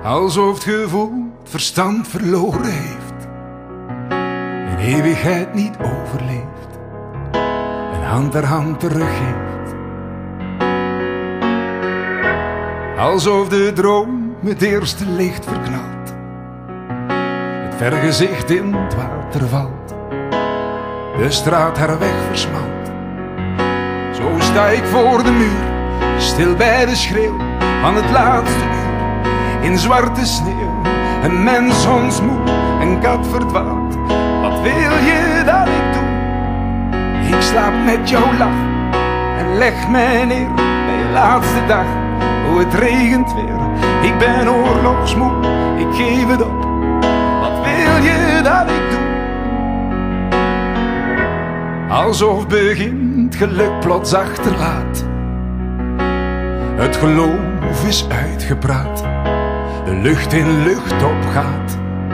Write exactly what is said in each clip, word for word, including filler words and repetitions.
alsof het gevoel het verstand verloren heeft, een eeuwigheid niet overleeft, een hand ter hand teruggeeft. Alsof de droom het eerste licht verknalt, het vergezicht in het water valt, de straat haar weg versmalt. Zo sta ik voor de muur, stil bij de schreeuw van het laatste uur. In zwarte sneeuw, een mens hondsmoe, een kat verdwaald. Wat wil je dat ik doe? Ik slaap met jouw lach en leg mij neer bij je laatste dag. Oh, het regent weer, ik ben oorlogsmoe, ik geef het op. Wat wil je dat ik doe? Alsof begint geluk plots achterlaat, het geloof is uitgepraat, de lucht in lucht opgaat.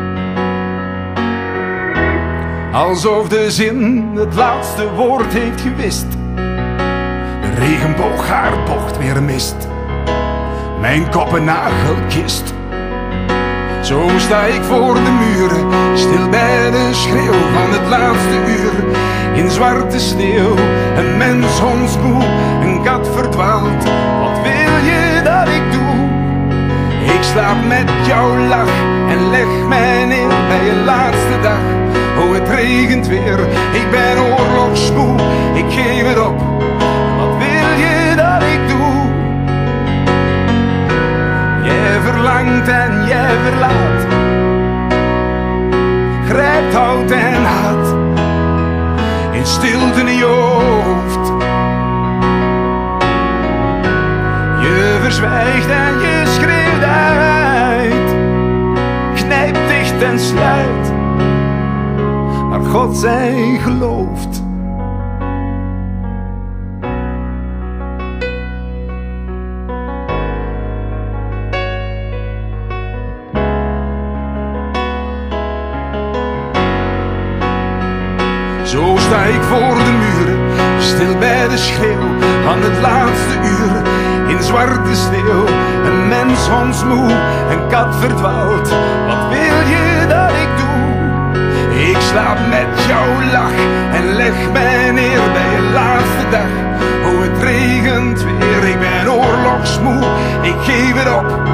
Alsof de zin het laatste woord heeft gewist, de regenboog haar bocht weer mist, mijn kop een nagelkist. Zo sta ik voor de muren, stil bij de schreeuw van het laatste uur. In zwarte sneeuw, een mens hondsmoe, een kat verdwaald. Wat wil je dat ik doe? Ik slaap met jouw lach en leg mij neer bij je laatste dag. Oh, het regent weer, ik ben oorlogsmoe, ik geef het op. Wat wil je dat ik doe? Jij verlangt en jij verlaat, grijpt hout en haat, in stilte in je hoofd. Je verzwijgt en je schreeuwt uit, knijpt dicht en sluit, maar God zij gelooft. Zo sta ik voor de muren, stil bij de schreeuw van het laatste uur. In zwarte sneeuw, een mens hondsmoe, een kat verdwaald. Wat wil je dat ik doe? Ik slaap met jouw lach en leg mij neer bij je laatste dag. Oh, het regent weer, ik ben oorlogsmoe, ik geef het op.